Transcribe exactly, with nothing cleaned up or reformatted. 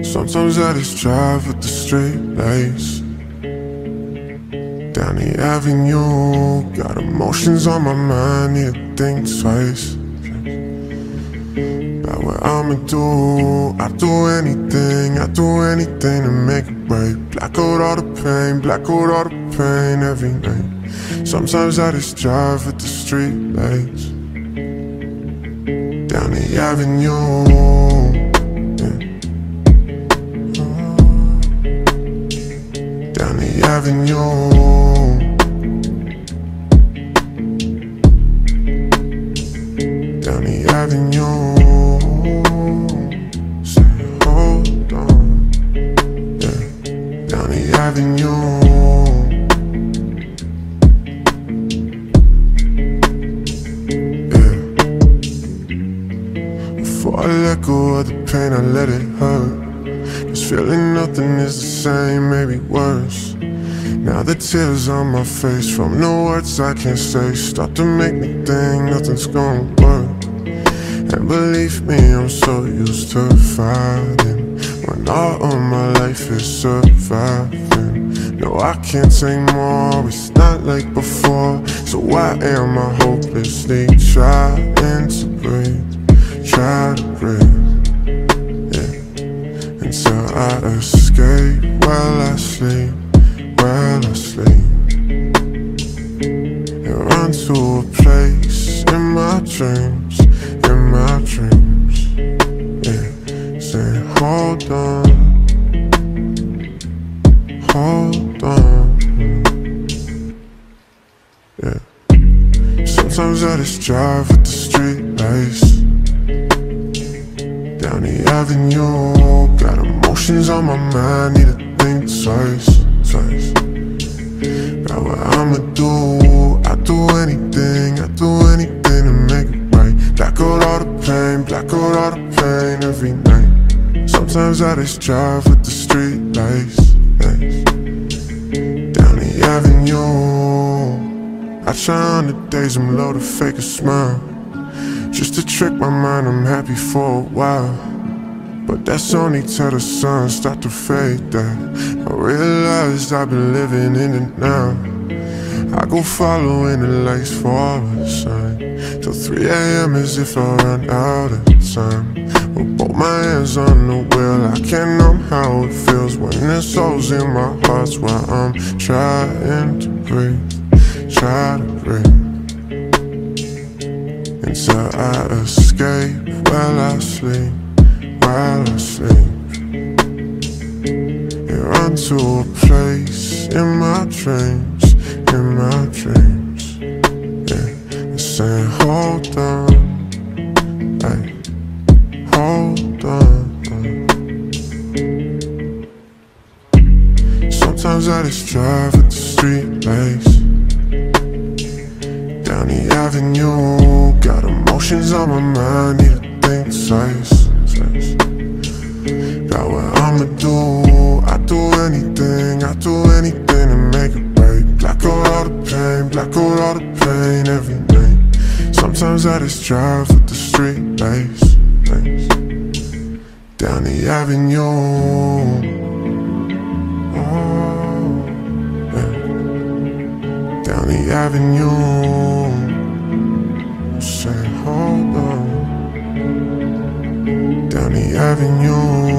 Sometimes I just drive with the straight lights down the avenue. Got emotions on my mind, need to think twice about what I'ma do. I do anything, I do anything to make it right. Black out all the pain, black out all the pain every night. Sometimes I just drive with the street lights down the avenue. Down the avenue, down the avenue. Say, hold on, yeah. Down the avenue, yeah. Before I let go of the pain, I let it hurt. Cause feeling nothing is the same, maybe worse. Now the tears on my face from the words I can't say start to make me think nothing's gonna work. And believe me, I'm so used to fighting when all of my life is surviving. No, I can't take more, it's not like before. So why am I hopelessly trying to breathe, try to breathe? Until I escape while I sleep, while I sleep, and run to a place in my dreams, in my dreams, yeah. Saying hold on, hold on, yeah. Sometimes I just drive with the street lights down the avenue. Got emotions on my mind, need to think twice, twice about what I'ma do. I do anything, I do anything to make it right. Black out all the pain, black out all the pain every night. Sometimes I just drive with the street lights, lights down the avenue. I try on the days I'm low to fake a smile, just to trick my mind I'm happy for a while. But that's only till the sun start to fade that I realized I've been living in it now. I go following the lights for a sign till three A M as if I run out of time. With both my hands on the wheel, I can't numb how it feels when there's souls in my heart while I'm trying to breathe, try to breathe. Until I escape while I sleep, while I sleep, and run to a place in my dreams, in my dreams, yeah. And saying hold on, ay, hold on. Sometimes I just drive with the street lights down the avenue. Got emotions on my mind, need to think twice, twice about what I'ma do. I do anything, I do anything to make it right. Black out all the pain, black out all the pain every night. Sometimes I just drive with the street lights, lights down the avenue. Oh, yeah. Down the avenue. Say hold on, down the avenue.